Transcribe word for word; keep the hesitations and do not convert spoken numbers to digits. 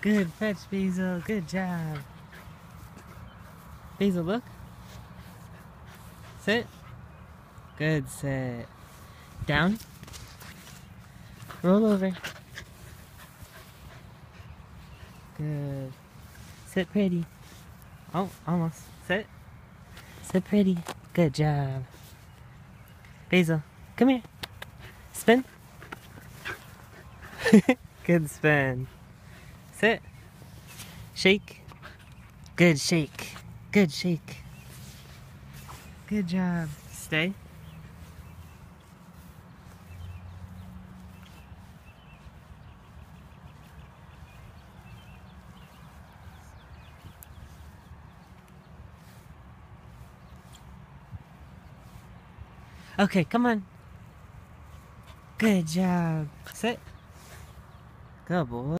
Good fetch, Basil. Good job. Basil, look. Sit. Good sit. Down. Roll over. Good. Sit pretty. Oh, almost. Sit. Sit pretty. Good job. Basil, come here. Spin. Good spin. Sit. Shake. Good shake. Good shake. Good job. Stay. Okay, come on. Good job. Sit. Good boy.